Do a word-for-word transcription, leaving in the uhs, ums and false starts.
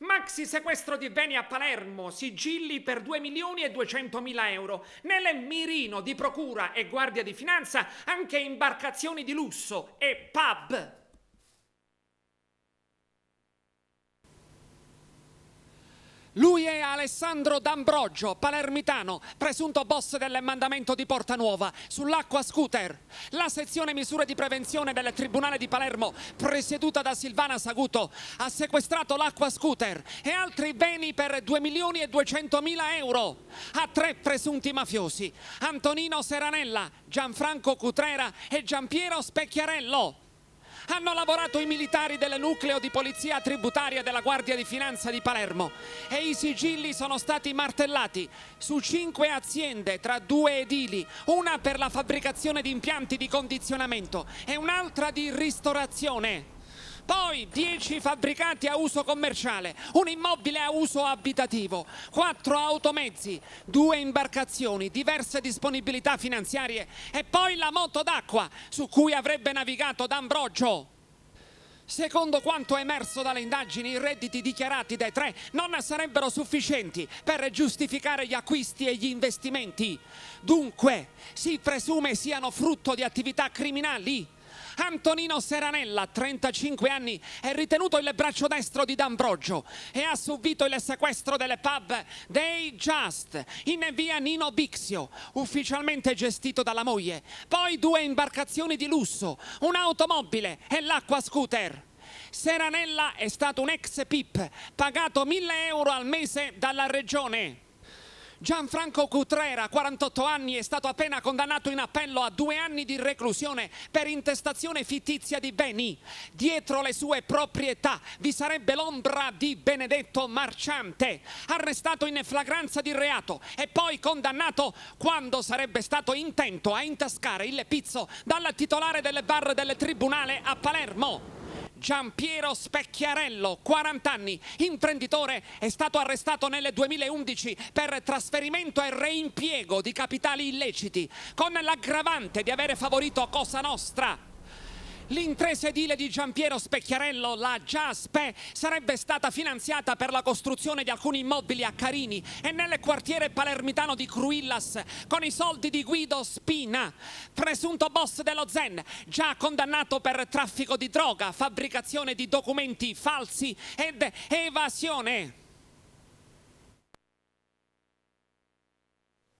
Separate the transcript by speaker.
Speaker 1: Maxi sequestro di beni a Palermo, sigilli per due milioni e duecentomila euro. Nelle mirino di procura e guardia di finanza anche imbarcazioni di lusso e pub.
Speaker 2: Lui è Alessandro D'Ambrogio, palermitano, presunto boss dell'emmandamento di Portanuova, sull'Acqua Scooter. La sezione misure di prevenzione del Tribunale di Palermo, presieduta da Silvana Saguto, ha sequestrato l'Acqua Scooter e altri beni per due milioni e duecentomila euro a tre presunti mafiosi: Antonino Seranella, Gianfranco Cutrera e Giampiero Specchiarello. Hanno lavorato i militari del nucleo di polizia tributaria della Guardia di Finanza di Palermo e i sigilli sono stati martellati su cinque aziende tra due edili, una per la fabbricazione di impianti di condizionamento e un'altra di ristorazione. Poi dieci fabbricati a uso commerciale, un immobile a uso abitativo, quattro automezzi, due imbarcazioni, diverse disponibilità finanziarie e poi la moto d'acqua su cui avrebbe navigato D'Ambrogio. Secondo quanto emerso dalle indagini, i redditi dichiarati dai tre non sarebbero sufficienti per giustificare gli acquisti e gli investimenti. Dunque, si presume siano frutto di attività criminali. Antonino Seranella, trentacinque anni, è ritenuto il braccio destro di D'Ambrogio e ha subito il sequestro delle pub Day Just in via Nino Bixio, ufficialmente gestito dalla moglie, poi due imbarcazioni di lusso, un'automobile e l'Acqua Scooter. Seranella è stato un ex P I P, pagato mille euro al mese dalla regione. Gianfranco Cutrera, quarantotto anni, è stato appena condannato in appello a due anni di reclusione per intestazione fittizia di beni. Dietro le sue proprietà vi sarebbe l'ombra di Benedetto Marciante, arrestato in flagranza di reato e poi condannato quando sarebbe stato intento a intascare il pizzo dal titolare del bar del tribunale a Palermo. Giampiero Specchiarello, quaranta anni, imprenditore, è stato arrestato nel duemilaundici per trasferimento e reimpiego di capitali illeciti, con l'aggravante di avere favorito Cosa Nostra. L'impresa edile di Giampiero Specchiarello, la Giaspe, sarebbe stata finanziata per la costruzione di alcuni immobili a Carini e nel quartiere palermitano di Cruillas con i soldi di Guido Spina, presunto boss dello Zen, già condannato per traffico di droga, fabbricazione di documenti falsi ed evasione.